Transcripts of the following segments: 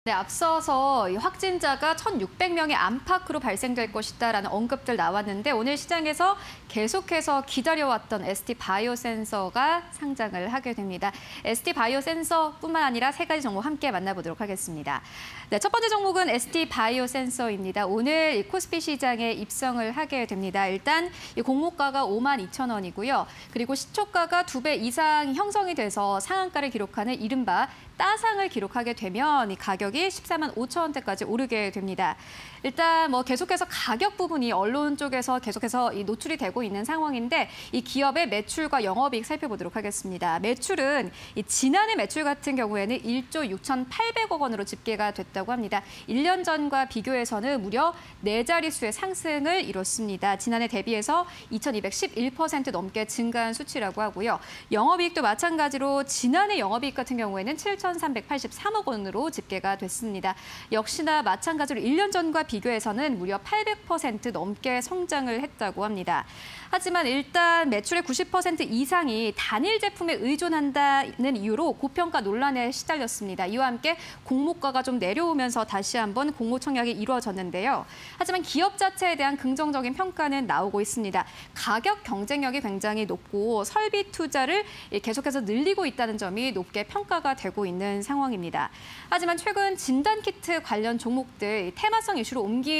네, 앞서서 이 확진자가 1,600명의 안팎으로 발생될 것이다라는 언급들 나왔는데 오늘 시장에서 계속해서 기다려왔던 ST바이오센서가 상장을 하게 됩니다. ST바이오센서뿐만 아니라 세 가지 종목 함께 만나보도록 하겠습니다. 네, 첫 번째 종목은 ST바이오센서입니다. 오늘 이 코스피 시장에 입성을 하게 됩니다. 일단 이 공모가가 52,000원이고요. 그리고 시초가가 2배 이상 형성이 돼서 상한가를 기록하는 이른바 따상을 기록하게 되면 이 가격이 14만 5천 원대까지 오르게 됩니다. 일단 계속해서 가격 부분이 언론 쪽에서 계속해서 노출이 되고 있는 상황인데 이 기업의 매출과 영업이익 살펴보도록 하겠습니다. 매출은 지난해 매출 같은 경우에는 1조 6,800억 원으로 집계가 됐다고 합니다. 1년 전과 비교해서는 무려 4자릿수의 상승을 이뤘습니다. 지난해 대비해서 2,211% 넘게 증가한 수치라고 하고요. 영업이익도 마찬가지로 지난해 영업이익 같은 경우에는 7,383억 원으로 집계가 됐습니다. 역시나 마찬가지로 1년 전과 비교해서는 무려 800% 넘게 성장을 했다고 합니다. 하지만 일단 매출의 90% 이상이 단일 제품에 의존한다는 이유로 고평가 논란에 시달렸습니다. 이와 함께 공모가가 좀 내려오면서 다시 한번 공모 청약이 이루어졌는데요. 하지만 기업 자체에 대한 긍정적인 평가는 나오고 있습니다. 가격 경쟁력이 굉장히 높고 설비 투자를 계속해서 늘리고 있다는 점이 높게 평가가 되고 있는 상황입니다. 하지만 최근 진단키트 관련 종목들 테마성 이슈로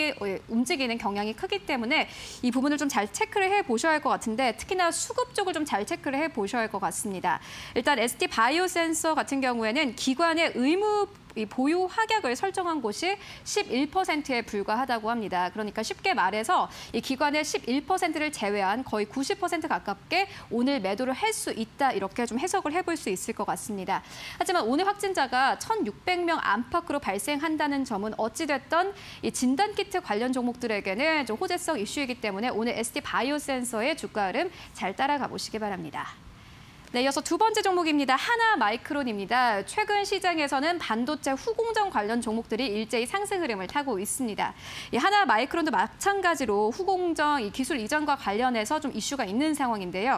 움직이는 경향이 크기 때문에 이 부분을 좀 잘 체크를 해보셔야 할 것 같은데 특히나 수급 쪽을 좀 잘 체크를 해보셔야 할 것 같습니다. 일단 ST바이오센서 같은 경우에는 기관의 의무 보유 확약을 설정한 곳이 11%에 불과하다고 합니다. 그러니까 쉽게 말해서 이 기관의 11%를 제외한 거의 90% 가깝게 오늘 매도를 할 수 있다 이렇게 좀 해석을 해볼 수 있을 것 같습니다. 하지만 오늘 확진자가 1,600명 안팎으로 발생한다는 점은 어찌됐든 이 진단키트 관련 종목들에게는 좀 호재성 이슈이기 때문에 오늘 ST바이오센서의 주가 흐름 잘 따라가 보시기 바랍니다. 네, 이어서 두 번째 종목입니다. 하나마이크론입니다. 최근 시장에서는 반도체 후공정 관련 종목들이 일제히 상승 흐름을 타고 있습니다. 이 하나마이크론도 마찬가지로 후공정 기술 이전과 관련해서 좀 이슈가 있는 상황인데요.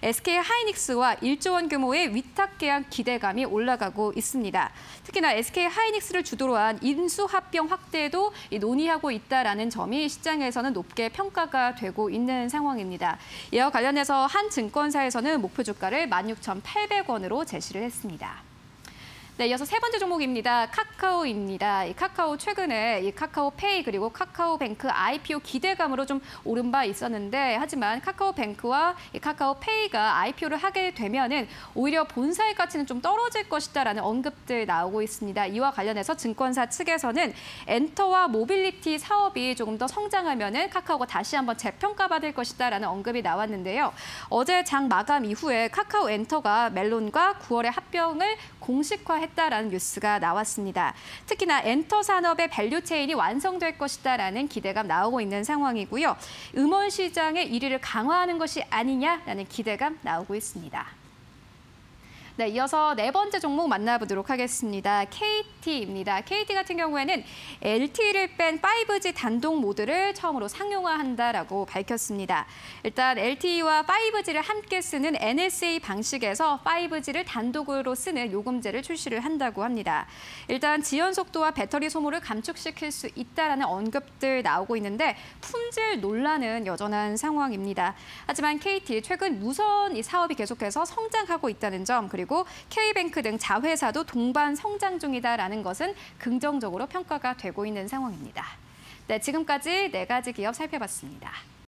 SK하이닉스와 1조 원 규모의 위탁 계약 기대감이 올라가고 있습니다. 특히나 SK하이닉스를 주도로 한 인수합병 확대도 논의하고 있다라는 점이 시장에서는 높게 평가가 되고 있는 상황입니다. 이와 관련해서 한 증권사에서는 목표 주가를 16,800원으로 제시를 했습니다. 네, 이어서 세 번째 종목입니다. 카카오입니다. 이 카카오 최근에 이 카카오페이 그리고 카카오뱅크 IPO 기대감으로 좀 오른 바 있었는데 하지만 카카오뱅크와 이 카카오페이가 IPO를 하게 되면은 오히려 본사의 가치는 좀 떨어질 것이다라는 언급들 나오고 있습니다. 이와 관련해서 증권사 측에서는 엔터와 모빌리티 사업이 조금 더 성장하면은 카카오가 다시 한번 재평가받을 것이다라는 언급이 나왔는데요. 어제 장 마감 이후에 카카오 엔터가 멜론과 9월에 합병을 공식화했다라는 뉴스가 나왔습니다. 특히나 엔터 산업의 밸류 체인이 완성될 것이다라는 기대감 나오고 있는 상황이고요. 음원 시장의 1위를 강화하는 것이 아니냐라는 기대감 나오고 있습니다. 네, 이어서 네 번째 종목 만나보도록 하겠습니다. KT입니다. KT 같은 경우에는 LTE를 뺀 5G 단독 모드를 처음으로 상용화한다라고 밝혔습니다. 일단 LTE와 5G를 함께 쓰는 NSA 방식에서 5G를 단독으로 쓰는 요금제를 출시를 한다고 합니다. 일단 지연 속도와 배터리 소모를 감축시킬 수 있다라는 언급들 나오고 있는데 품질 논란은 여전한 상황입니다. 하지만 KT 최근 무선 이 사업이 계속해서 성장하고 있다는 점 그리고 K뱅크 등 자회사도 동반 성장 중이다라는 것은 긍정적으로 평가가 되고 있는 상황입니다. 네, 지금까지 네 가지 기업 살펴봤습니다.